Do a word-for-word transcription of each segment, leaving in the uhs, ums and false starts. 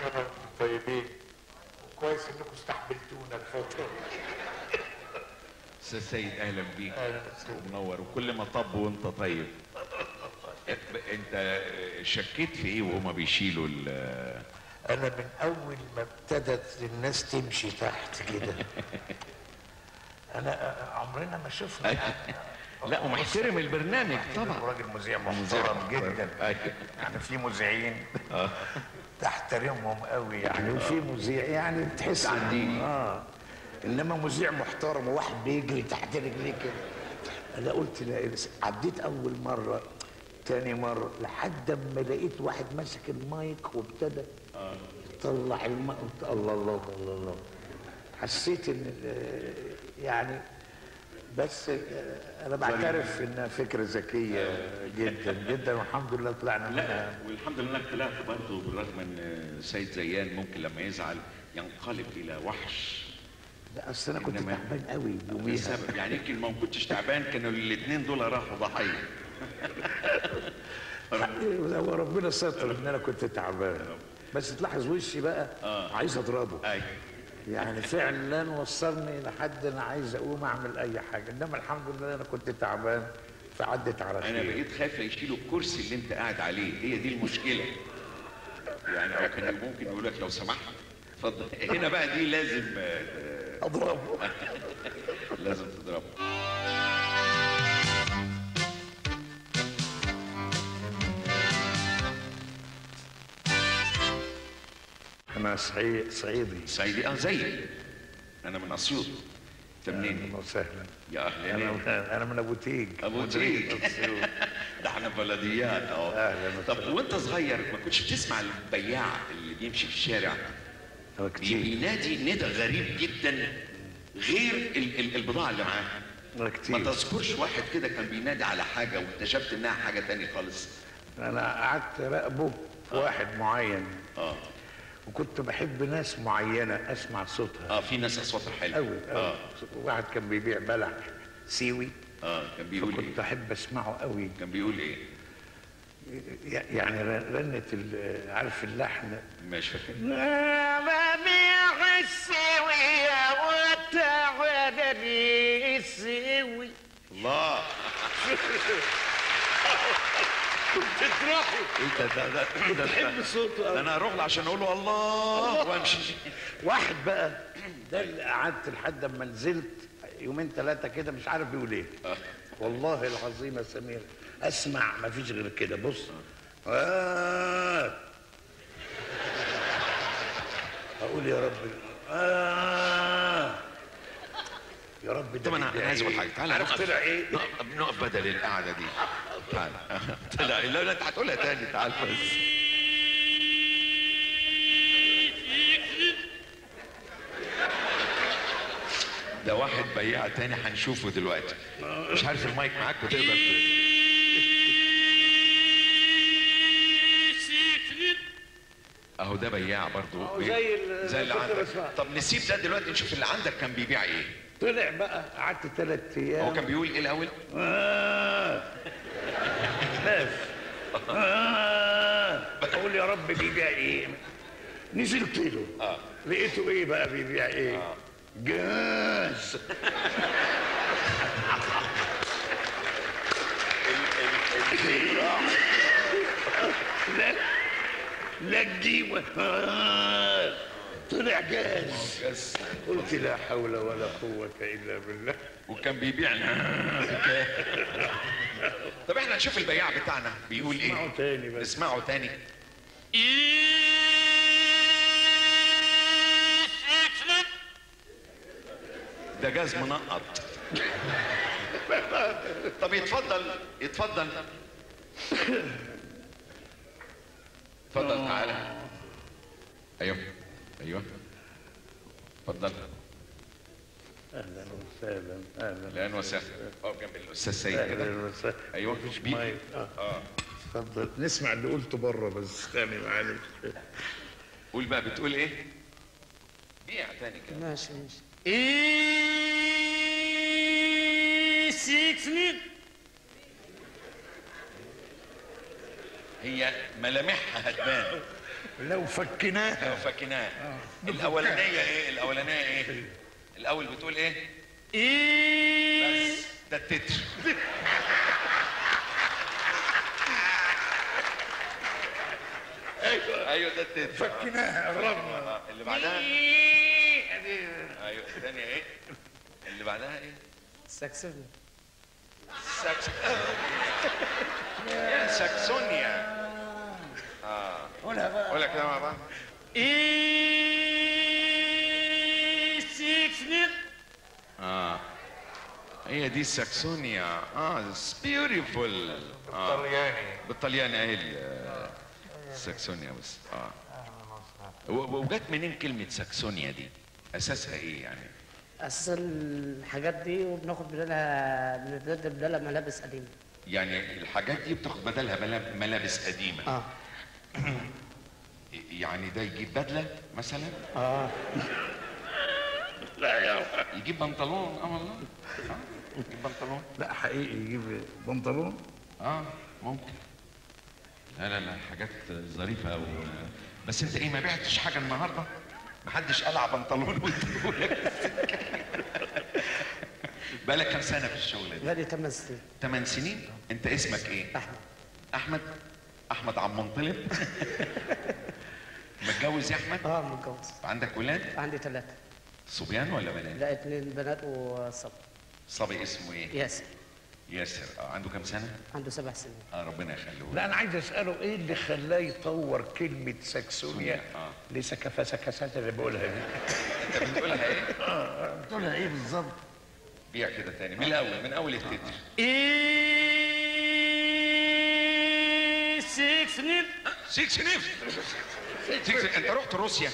سنه طيبين، كويس انكم استحملتونا الفتره. استاذ سيد اهلا بيك. اهلا وسهلا. منور، وكل ما طب وانت طيب. انت شكيت في ايه وهما بيشيلوا ال انا من اول ما ابتدت الناس تمشي تحت كده انا عمرنا ما شفنا. لا ومحترم البرنامج طبعا، راجل مذيع محترم جدا. يعني في مذيعين تحترمهم قوي يعني، وفي مذيع يعني تحس عندي اه انما مذيع محترم وواحد بيجري تحت رجليه كده. انا قلت لا، عديت اول مره تاني مره لحد اما لقيت واحد ماسك المايك وابتدى يطلع المايك. قلت الله الله الله الله، حسيت ان يعني، بس انا بعترف انها فكره ذكيه جدا جدا، والحمد لله طلعنا منها. لا والحمد لله انك طلعت برضه، بالرغم ان سيد زيان ممكن لما يزعل ينقلب الى وحش. لا اصل انا كنت إنما- تعبان قوي يوميها. السبب يعني يمكن ما كنتش تعبان، كانوا الاثنين دول راحوا ضحيه. هو ربنا ستر ان انا كنت تعبان، بس تلاحظ وشي بقى آه. عايز اضربه. ايوه يعني فعلا وصلني لحد انا عايز اقوم اعمل اي حاجه، انما الحمد لله انا كنت تعبان فعدت على خير. انا بقيت خايف يشيلوا الكرسي اللي انت قاعد عليه، هي دي المشكله. يعني او كان ممكن يقول لك لو سمحت اتفضل هنا بقى، دي لازم آه، اضربه. لازم تضربه. انا صعيدي صعيدي صعيدي اه زيي، انا من اسيوط. انت منين؟ اهلا وسهلا. يا اهلا. انا انا من ابو تيج. ابو تيج. ده احنا بلديات اهو. اهلا طب وسهلا. وانت صغير ما كنتش بتسمع البياع اللي بيمشي في الشارع هو كتير بينادي ندى غريب جدا غير ال ال البضاعه اللي معاه؟ هو ما كتير. تذكرش واحد كده كان بينادي على حاجه واكتشفت انها حاجه تانية خالص؟ انا قعدت راقبه في واحد معين، اه وكنت بحب ناس معينه اسمع صوتها اه في ناس اصواتها حلوه قوي اه قوي. واحد كان بيبيع بلح سيوي، اه كان بيقول كنت ايه؟ احب اسمعه قوي. كان بيقول ايه؟ يعني رنة ال- عارف اللحن. مش فاكر. ببيع السوية وتعالى السوي. الله بتطرحه. انت ده ده ده بحب صوته قوي. انا اروح له عشان اقول له الله وامشي. واحد بقى ده اللي قعدت لحد اما نزلت يومين ثلاثة كده مش عارف بيقول ايه. والله العظيم يا سمير اسمع ما فيش غير كده. بص آه. اقول يا رب آه. يا رب ده طب انا انا عايز اقول حاجه، تعالى عارف نقف طلع ايه؟ نقف نقف بدل القعده دي. تعالى طلع لا لا انت هتقولها تاني، تعال بس. ده واحد بياع تاني هنشوفه دلوقتي، مش عارف المايك معاك وتقدر ت- اهو ده بياع برضو بي- زي ال- زي اللي كنت عندك. بسمع. طب نسيب ده دلوقتي نشوف اللي عندك كان بيبيع ايه. طلع بقى قعدت ثلاث ايام. هو كان بيقول ايه الاول؟ آه. خاف. آه. اقول يا رب بيبيع ايه؟ نزلت له اه لقيته ايه بقى بيبيع ايه؟ آه. جاز. لا لا تجيبه. آه. طلع جاز. بس قلت لا حول ولا قوة إلا بالله. وكان بيبيع. طب احنا نشوف البياع بتاعنا بيقول ايه. اسمعوا تاني بس. نسمعه تاني. ده جاز منقط. طب يتفضل يتفضل اتفضل تعالى. ايوه ايوه اتفضل. اهلا وسهلا اهلا اهلا وسهلا. اقف جنب الاستاذ سيد كده. اهلا وسهلا. ايوه مفيش بي- مايك. اه اه اتفضل نسمع اللي قلته بره بس ثاني معلش. قول بقى بتقول ايه؟ بيع تاني كده. ماشي ماشي. إيه سيكسني هي ملامحها هتبان. لو فكناها لو فكناها. الاولانيه ايه؟ الاولانيه ايه؟ الاول بتقول ايه؟ إيه بس ده التتر. ايوه ايوه ده التتر. فكناها قربنا. آه، اللي بعدها ايوه الثانيه ايه؟ اللي بعدها ايه؟ ساكسفون. ساكس يا ساكسونيا. اه قولها بقى. قولها كده مع بعض. إيه سيكسنيت. اه هي دي الساكسونيا. اه بيوتيفول. بالطلياني. بالطلياني اهي ال- الساكسونيا بس. اه و- وجت منين كلمة ساكسونيا دي؟ أساسها إيه يعني؟ اساس الحاجات دي وبناخد بدالها بنبدل بدالها ملابس قديمه. يعني الحاجات دي بتاخد بدلها ملا- ملابس قديمة. اه يعني ده يجيب بدلة مثلا؟ اه لا يا يجيب بنطلون. اه والله. آه. يجيب بنطلون. لا حقيقي يجيب بنطلون. اه ممكن. لا لا لا حاجات ظريفة أوي. بس أنت إيه ما بعتش حاجة النهاردة؟ محدش قلع بنطلون وأنت بقالك كام سنة في الشغل ده؟ بقالي ثمان سنين. ثمان سنين؟ أنت اسمك إيه؟ احمد. أحمد؟ أحمد عم منطلب؟ متجوز يا أحمد؟ اه متجوز. عندك ولاد؟ عندي ثلاثه. صبيان ولا بنات؟ لا اتنين بنات وصبي. صبي اسمه إيه؟ ياسر. ياسر. آه عنده كام سنة؟ عنده سبع سنين. آه ربنا يخليه لك. لا انا عايز اساله ايه اللي خلاه يطور كلمه ساكسونيا آه. لسكافه سكاسات اللي بقولها دي. أنت بتقولها إيه؟ بتقولها ايه بالظبط؟ بيع كده تاني من الأول من أول التتر. إيه سيكسنيت. سيكس نيف. سيكس انت رحت روسيا؟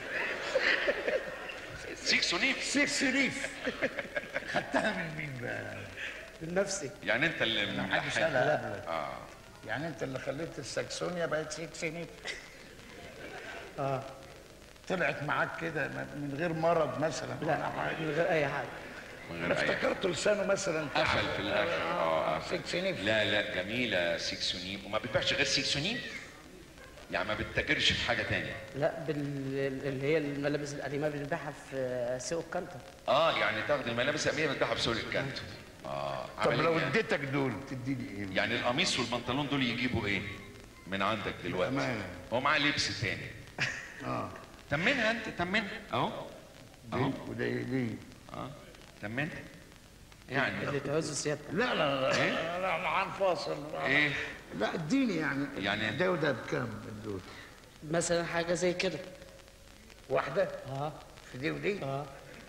سيكس نيف. سيكس ريف. خدتها من مين بقى؟ من نفسي. يعني انت اللي من محدش الحين. قالها قبلك. اه يعني انت اللي خليت الساكسونيا بقت سيكس ريف. اه طلعت معاك كده من غير مرض مثلا لا من غير اي حاجه. من انا غير اي حاجة. افتكرت لسانه مثلا قفل في الاخر. اه قفل. سيكس نيف. لا لا جميله سيكسونيم وما بتبيعش غير سيكسونيم. يعني ما بتتاجرش في حاجه تانية. لا بال... اللي هي الملابس القديمه بنبيعها في سوق الكنتر. اه يعني تاخد الملابس الامنيه بتبيعها في سوق الكانتو. اه طب عملية. لو اديتك دول تديني ايه؟ يعني القميص والبنطلون دول يجيبوا ايه من عندك دلوقتي؟ بأمانة. هو معاه لبس تاني. اه تمنها انت تمنها اهو. اهو. وده ليه؟ اه تمنها يعني. اللي تعوزه سيادتك. لا لا لا إيه؟ لا لا انا هنفاصل. ايه لا اديني يعني. يعني- ده وده بكام من دول؟ مثلا حاجه زي كده. واحدة اه في دي ودي؟ اه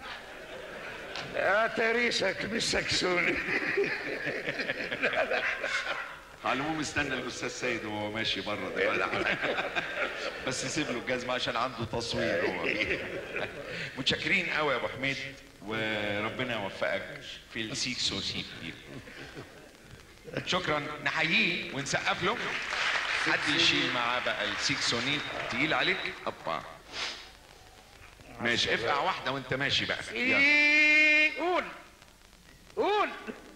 اه تاريخك مش سكسوني. على العموم استنى الاستاذ سيد وهو ماشي بره دلوقتي. بس سيب له الجزمه عشان عنده تصوير هو. متشكرين قوي يا ابو حميد وربنا يوفقك في السيكسو سيك دي. شكرا نحييه ونسقف له. حد يشيل معاه بقى السيكسونيت تقيل عليك. ابا ماشي افقع واحده وانت ماشي بقى. يلا. قول قول.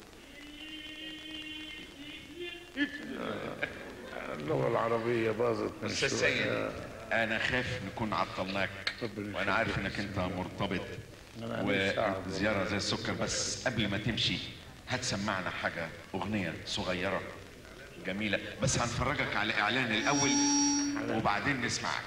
اللغة العربية باظت من استاذ شوية. سيد انا خايف نكون عطلناك وانا عارف انك انت مرتبط وزياره زي السكر. بس قبل ما تمشي هتسمعنا حاجه اغنيه صغيره جميله بس هنفرجك على اعلان الاول وبعدين نسمعك.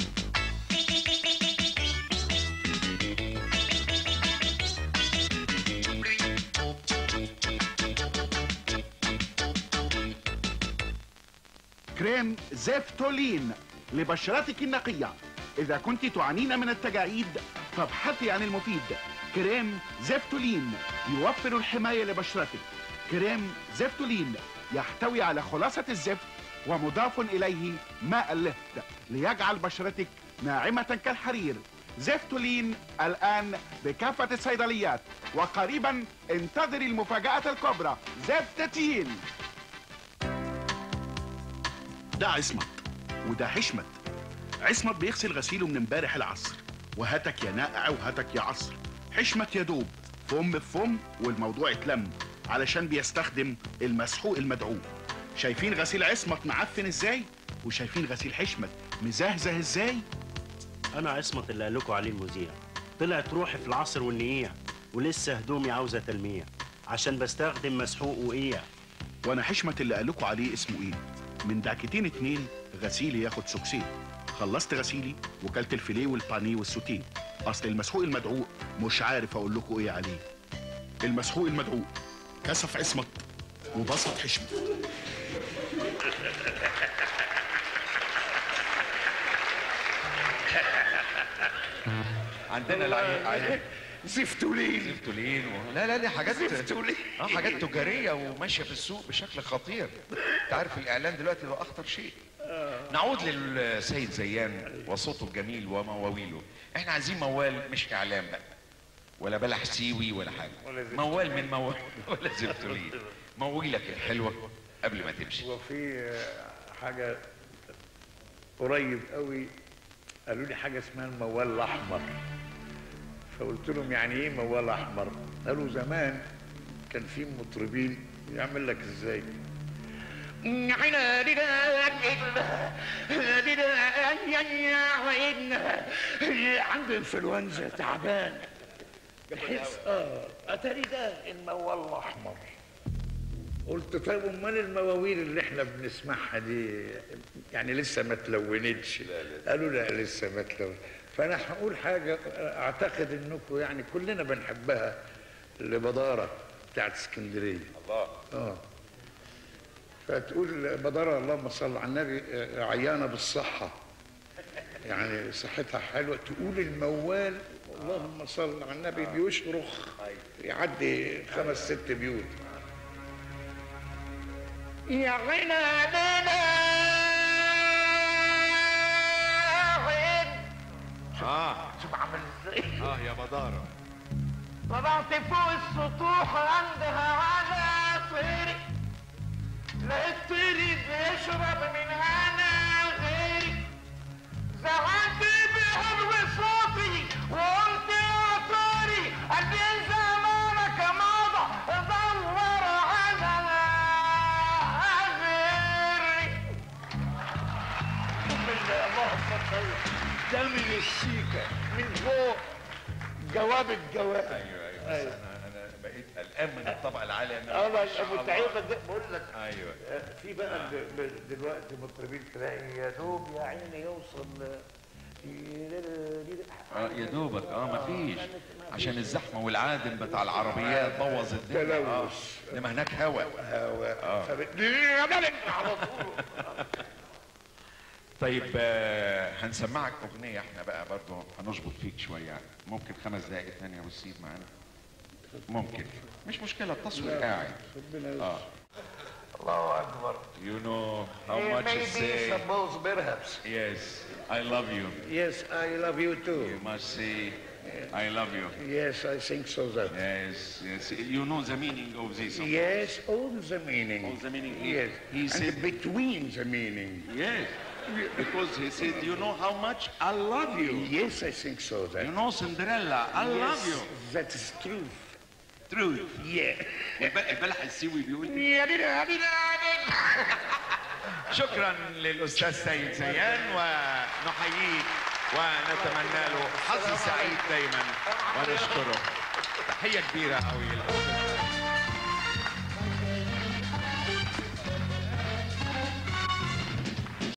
كريم زيفتولين لبشرتك النقية. إذا كنت تعانين من التجاعيد فابحثي عن المفيد. كريم زيفتولين يوفر الحماية لبشرتك. كريم زيفتولين يحتوي على خلاصة الزفت ومضاف إليه ماء اللفت ليجعل بشرتك ناعمة كالحرير. زيفتولين الآن بكافة الصيدليات وقريبا انتظري المفاجأة الكبرى. زفتتين. ده عصمت وده حشمت. عصمت بيغسل غسيله من امبارح العصر، وهاتك يا ناقع وهاتك يا عصر. حشمت يا دوب فم بفم والموضوع اتلم علشان بيستخدم المسحوق المدعوم. شايفين غسيل عصمت معفن ازاي؟ وشايفين غسيل حشمت مزهزه ازاي؟ انا عصمت اللي قال لكم عليه المذيع. طلعت روحي في العصر والنقيع، ولسه هدومي عاوزه تلميع، عشان بستخدم مسحوق وقيع. وانا حشمت اللي قال لكم عليه اسمه ايه؟ من دعكتين اتنين غسيلي ياخد سوكسين. خلصت غسيلي وكلت الفيليه والبانيه والسوتيه. اصل المسحوق المدعوق مش عارف اقول لكم ايه عليه. المسحوق المدعوق كسف عصمت وبسط حشمت. عندنا العيال زفتولين زفتولين و... لا لا دي حاجات زفتولين اه حاجات تجاريه وماشيه في السوق بشكل خطير. انت عارف الاعلان دلوقتي ده اخطر شيء. نعود للسيد زيان وصوته الجميل ومواويله. احنا عايزين موال مش اعلان بقى ولا بلح سيوي ولا حاجه، موال من موال ولا زفتولين. مويلك الحلوه قبل ما تمشي. وفي حاجه قريب قوي قالوا لي حاجه اسمها الموال الاحمر، فقلت لهم يعني ايه موال احمر؟ قالوا زمان كان في مطربين يعمل لك ازاي؟ عنده انفلونزا تعبان بحس اه اتاري ده الموال الاحمر. قلت طيب امال المواويل اللي احنا بنسمعها دي يعني لسه ما تلونتش؟ قالوا لا لسه ما تلونتش. فانا هقول حاجه اعتقد انكم يعني كلنا بنحبها، لبداره بتاعت اسكندريه. الله اه فتقول بداره اللهم صل على النبي عيانه بالصحه، يعني صحتها حلوه، تقول الموال اللهم صل على النبي بيشرخ يعدي خمس ست بيوت. يا غنى علينا اه شوف عمل ازاي. اه يا بداره طلعت فوق السطوح عندها على طيري، لقيت طيري بيشرب من هنا غيري، زعلت بعلو صوتي وقلت يا طيري قد زمانك مضى دور على غيري. بسم الله اللهم صل. ده من السيكه من فوق جواب الجواب. ايوه ايوه, أيوة. انا انا بقيت قلقان من الطبقه العاليه. اه متعبه دي بقول لك. ايوه في بقى دلوقتي مطربين تلاقي يا دوب يا عيني يوصل اه يا دوبك اه مفيش عشان الزحمه والعادم بتاع العربيات بوظ الدنيا. اه انما هناك هوا هوا اه على طول. طيب آه هنسمعك اغنيه احنا بقى برضه هنظبط فيك شويه. ممكن خمس دقائق ثانيه يا ابو السيد معانا؟ ممكن مش مشكله التصوير قاعد. اه الله اكبر. You know how much to say. Suppose perhaps. Yes, I love you. Yes, I love you too. You must say, I love you. Yes, I think so that. Yes, yes. You know the meaning of this. Of yes, all the meaning. All the meaning. Yes. He and said between the meaning. Yes. Because he said, you know how much I love you. Yes, I think so that. You know Cinderella, I yes, love you. That is true. True. Yeah. البلح السيوي بيقول شكرا للاستاذ سيد زيان ونحييه ونتمنى له حظ سعيد دايما ونشكره. تحيه كبيره قوي للاستاذ